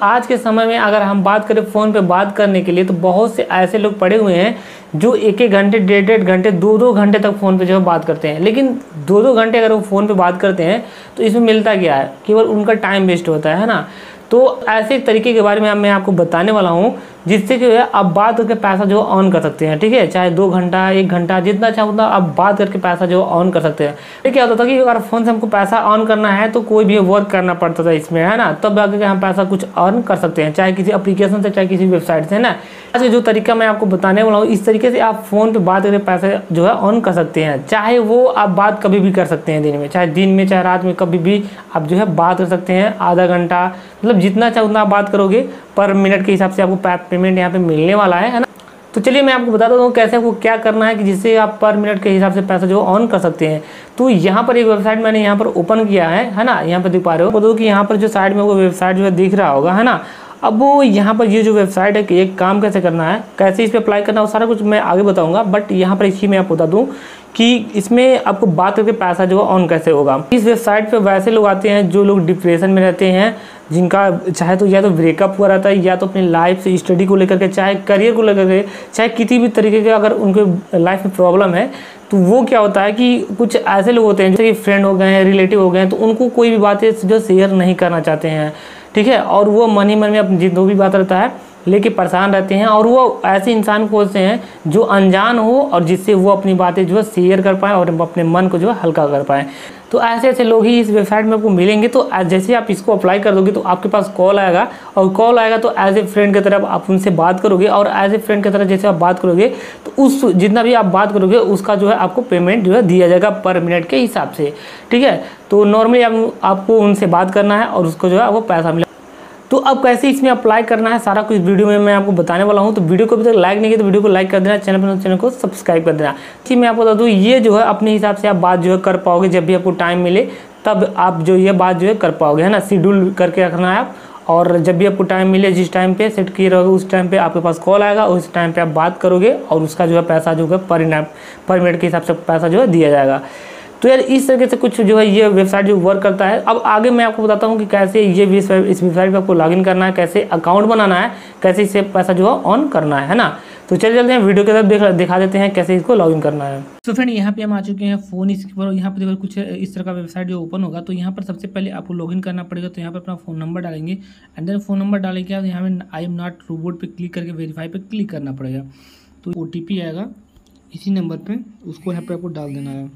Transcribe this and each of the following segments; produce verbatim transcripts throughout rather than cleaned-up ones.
आज के समय में अगर हम बात करें फ़ोन पे बात करने के लिए, तो बहुत से ऐसे लोग पड़े हुए हैं जो एक एक घंटे, डेढ़ डेढ़ घंटे, दो दो घंटे तक फ़ोन पे जो है बात करते हैं। लेकिन दो दो घंटे अगर वो फ़ोन पे बात करते हैं तो इसमें मिलता क्या है, केवल उनका टाइम वेस्ट होता है ना। तो ऐसे तरीके के बारे में मैं आपको बताने वाला हूँ जिससे कि आप बात करके पैसा जो ऑन कर सकते हैं। ठीक है, चाहे दो घंटा, एक घंटा, जितना चाहे उतना आप बात करके पैसा जो ऑन कर सकते हैं। ये क्या होता था कि अगर फ़ोन से हमको पैसा ऑन करना है तो कोई भी वर्क करना पड़ता था इसमें, है ना, तब आगे हम पैसा कुछ अर्न कर सकते हैं, चाहे किसी एप्लीकेशन से, चाहे किसी वेबसाइट से, है ना। आज जो तरीका मैं आपको बताने वाला हूँ, इस तरीके से आप फ़ोन पे बात करके पैसे जो है ऑन कर सकते हैं। चाहे वो आप बात कभी भी कर सकते हैं दिन में, चाहे दिन में, चाहे रात में, कभी भी आप जो है बात कर सकते हैं। आधा घंटा, मतलब जितना चाहे उतना आप बात करोगे, पर मिनट के हिसाब से आपको पेमेंट यहाँ पे मिलने वाला है, है ना। तो चलिए मैं आपको बताता हूँ कैसे आपको क्या करना है कि जिससे आप पर मिनट के हिसाब से पैसा जो ऑन कर सकते हैं। तो यहाँ पर एक वेबसाइट मैंने यहाँ पर ओपन किया है है ना, यहाँ पर दिख पा रहे हो तो कि यहाँ पर जो साइड में वो वेबसाइट जो है दिख रहा होगा, है ना। अब वो यहाँ पर ये जो वेबसाइट है कि एक काम कैसे करना है, कैसे इस पर अप्लाई करना है, वो सारा कुछ मैं आगे बताऊंगा। बट यहाँ पर इसी में आपको बता दूँ कि इसमें आपको बात करके पैसा जो ऑन कैसे होगा। इस वेबसाइट पे वैसे लोग आते हैं जो लोग डिप्रेशन में रहते हैं, जिनका चाहे तो या तो ब्रेकअप हुआ रहता है, या तो अपनी लाइफ से, स्टडी को लेकर के, चाहे करियर को लेकर के, चाहे किसी भी तरीके के अगर उनके लाइफ में प्रॉब्लम है, तो वो क्या होता है कि कुछ ऐसे लोग होते हैं जैसे कि फ्रेंड हो गए हैं, रिलेटिव हो गए हैं, तो उनको कोई भी बातें जो शेयर नहीं करना चाहते हैं। ठीक है, और वो मन ही मन में अपनी जो भी बात रहता है लेके परेशान रहते हैं, और वो ऐसे इंसान खोजते हैं जो अनजान हो और जिससे वो अपनी बातें जो है शेयर कर पाएँ और अपने मन को जो है हल्का कर पाएँ। तो ऐसे ऐसे लोग ही इस वेबसाइट में आपको मिलेंगे। तो जैसे आप इसको अप्लाई कर दोगे तो आपके पास कॉल आएगा, और कॉल आएगा तो एज ए फ्रेंड की तरफ आप उनसे बात करोगे, और एज ए फ्रेंड की तरफ जैसे आप बात करोगे तो उस जितना भी आप बात करोगे उसका जो है आपको पेमेंट जो है दिया जाएगा पर मिनट के हिसाब से। ठीक है, तो नॉर्मली आप, आपको उनसे बात करना है और उसको जो है आपको पैसा मिलेगा। तो अब कैसे इसमें अप्लाई करना है सारा कुछ वीडियो में मैं आपको बताने वाला हूं। तो वीडियो को अभी तक लाइक नहीं किया तो वीडियो को लाइक कर देना, चैनल पर चैनल को सब्सक्राइब कर देना। जी मैं आपको बता दूं, ये जो है अपने हिसाब से आप बात जो है कर पाओगे, जब भी आपको टाइम मिले तब आप जो ये बात जो है कर पाओगे, है ना। शेड्यूल करके रखना है आप, और जब भी आपको टाइम मिले, जिस टाइम पे सेट किए रहोगे उस टाइम पे आपके पास कॉल आएगा, उस टाइम पे आप बात करोगे और उसका जो है पैसा जो है पर पर मिनट के हिसाब से पैसा जो है दिया जाएगा। तो यार इस तरीके से कुछ जो है ये वेबसाइट जो वर्क करता है। अब आगे मैं आपको बताता हूँ कि कैसे ये इस वेबसाइट पे आपको लॉगिन करना है, कैसे अकाउंट बनाना है, कैसे इससे पैसा जो है ऑन करना है, है ना। तो चलिए चलते हैं वीडियो के तरफ देख दिखा देते हैं कैसे इसको लॉगिन करना है। तो फ्रेंड यहाँ पे हम आ चुके हैं फ़ोन इसके पर, यहाँ पे देखो कुछ इस तरह का वेबसाइट जो ओपन होगा। तो यहाँ पर सबसे पहले आपको लॉगिन करना पड़ेगा। तो यहाँ पर अपना फ़ोन नंबर डालेंगे, एंड देन फ़ोन नंबर डालेंगे क्या यहाँ पे आई एम नॉट रोबोट पे क्लिक करके वेरीफाई पे क्लिक करना पड़ेगा। तो ओ टी पी आएगा इसी नंबर पर, उसको यहाँ पर आपको डाल देना है।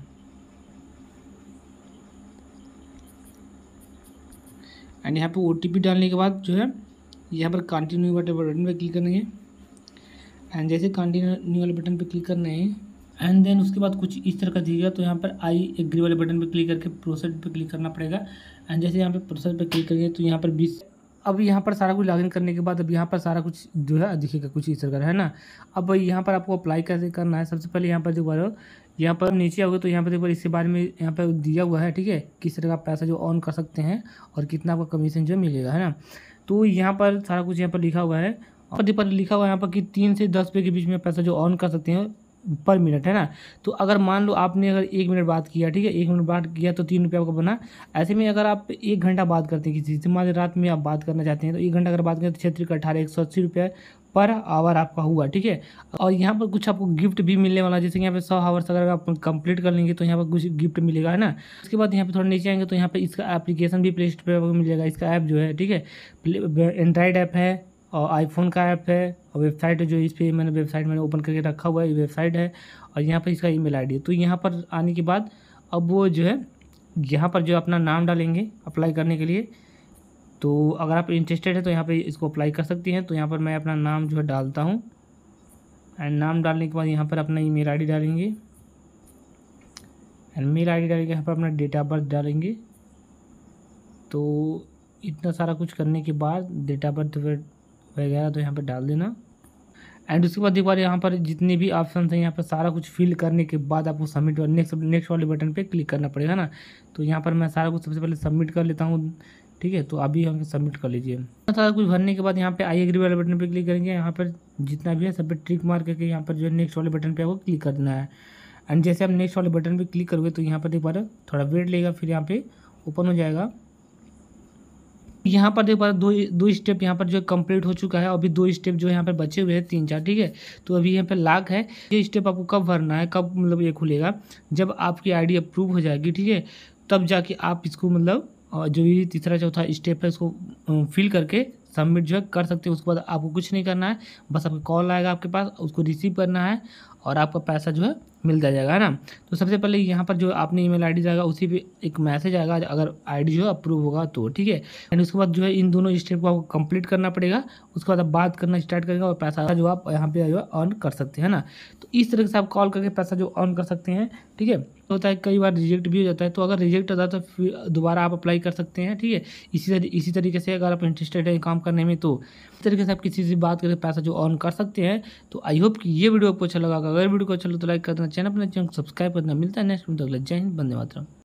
एंड यहाँ पे ओ टी पी डालने के बाद जो है यहाँ पर कंटिन्यू वाले बटन पे क्लिक करेंगे, एंड जैसे कंटिन्यू वाले बटन पे क्लिक करना है, एंड देन उसके बाद कुछ इस तरह का दिखेगा। तो यहाँ पर आई एग्री वाले बटन पे क्लिक करके प्रोसेस पे क्लिक करना पड़ेगा। एंड जैसे यहाँ पे प्रोसेस पे क्लिक करेंगे तो यहाँ पर बीस, अब यहाँ पर सारा कुछ लॉगिन करने के बाद अब यहाँ पर सारा कुछ जो है दिखेगा कुछ इस तरह का, है ना। अब यहाँ पर आपको अप्लाई कैसे करना है, सबसे पहले यहाँ पर जो बार यहाँ पर नीचे आओगे तो यहाँ पर देखो इसके बारे में यहाँ पर दिया हुआ है। ठीक है, किस तरह का पैसा जो ऑन कर सकते हैं और कितना आपका कमीशन जो मिलेगा, है ना। तो यहाँ पर सारा कुछ यहाँ पर लिखा हुआ है, और पर लिखा हुआ है यहाँ पर कि तीन से दस रुपये के बीच में पैसा जो ऑन कर सकते हैं पर मिनट, है ना। तो अगर मान लो आपने अगर एक मिनट बात किया, ठीक है, एक मिनट बात किया तो तीन रुपये आपका बना। ऐसे में अगर आप एक घंटा बात करते हैं किसी से, मान रात में आप बात करना चाहते हैं, तो एक घंटा अगर बात करें तो क्षेत्र का अठारह एक सौ अस्सी रुपये पर आवर आपका हुआ। ठीक है, और यहाँ पर कुछ आपको गिफ्ट भी मिलने वाला है, जैसे कि यहाँ पे सौ आवर्स अगर आप कंप्लीट कर लेंगे तो यहाँ पर कुछ गिफ्ट मिलेगा, है ना। उसके बाद यहाँ पे थोड़ा नीचे आएंगे तो यहाँ पे इसका एप्लीकेशन भी प्ले स्टोर पर मिल जाएगा, इसका ऐप जो है। ठीक है, एंड्रॉइड ऐप है और आईफोन का ऐप है, और वेबसाइट है जो इस पर मैंने वेबसाइट मैंने ओपन करके रखा हुआ है, ये वेबसाइट है, और यहाँ पर इसका ईमेल आईडी है। तो यहाँ पर आने के बाद अब वो जो है यहाँ पर जो अपना नाम डालेंगे अप्लाई करने के लिए। तो अगर आप इंटरेस्टेड है तो यहाँ पे इसको अप्लाई कर सकती हैं। तो यहाँ पर मैं अपना नाम जो है डालता हूँ, एंड नाम डालने के बाद यहाँ पर अपना ईमेल आईडी डालेंगे, एंड मेल आईडी डालेंगे, यहाँ पर अपना डेट ऑफ बर्थ डालेंगे। तो इतना सारा कुछ करने के बाद डेट ऑफ बर्थ वगैरह तो यहाँ पर डाल देना। एंड उसके बाद एक बार यहाँ पर जितने भी ऑप्शन हैं यहाँ पर सारा कुछ फिल करने के बाद आपको सबमिट नेक्स्ट नेक्स्ट वाले बटन पे क्लिक करना पड़ेगा ना। तो यहाँ पर मैं सारा कुछ सबसे पहले सबमिट कर लेता हूँ। ठीक है, तो अभी हम सबमिट कर लीजिए। सारा कुछ भरने के बाद यहाँ पे आई एग्री वाले बटन पे क्लिक करेंगे, यहाँ पर जितना भी है सब पे ट्रिक मार करके यहाँ पर जो है नेक्स्ट वाले बटन पे आपको क्लिक कर देना है। एंड जैसे आप नेक्स्ट वाले बटन पे क्लिक करोगे तो यहाँ पर एक बार थोड़ा वेट लेगा, फिर यहाँ पे ओपन हो जाएगा। यहाँ पर देखो दो दो स्टेप यहाँ पर जो कंप्लीट हो चुका है, अभी दो स्टेप जो यहाँ पर बचे हुए हैं तीन चार, ठीक है। तो अभी यहाँ पे लॉक है, ये स्टेप आपको कब भरना है, कब मतलब ये खुलेगा, जब आपकी आईडी अप्रूव हो जाएगी, ठीक है, तब जाके आप इसको मतलब जो भी तीसरा चौथा स्टेप है उसको फिल करके सबमिट जो है कर सकते हैं। उसके बाद आपको कुछ नहीं करना है, बस आपका कॉल आएगा आपके पास, उसको रिसीव करना है और आपका पैसा जो है मिल जाएगा, है ना। तो सबसे पहले यहाँ पर जो आपने ईमेल आईडी जाएगा उसी पे एक मैसेज आएगा अगर आईडी जो है अप्रूव होगा तो, ठीक है। एंड उसके बाद जो है इन दोनों स्टेप को आपको कंप्लीट करना पड़ेगा। उसके बाद आप बात करना स्टार्ट करेगा और पैसा जो आप यहाँ पे जो है अर्न कर सकते हैं ना। तो इस तरह से आप कॉल करके पैसा जो अर्न कर सकते हैं, ठीक है। तो होता है कई बार रिजेक्ट भी हो जाता है, तो अगर रिजेक्ट होता है तो फिर दोबारा आप अप्लाई कर सकते हैं, ठीक है। इसी तरी, इसी तरीके से अगर आप इंटरेस्टेड हैं काम करने में तो इस तरीके से आप किसी से बात करके पैसा जो अर्न कर सकते हैं। तो आई होप कि ये वीडियो आपको अच्छा लगा। अगर वीडियो को अच्छा लगा तो लाइक कर देना, चैनल अपना चैनल सब्सक्राइब करना। मिलता है नेक्स्ट वीडियो। जय हिंद, वंदे मातरम।